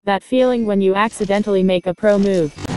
That feeling when you accidentally make a pro move.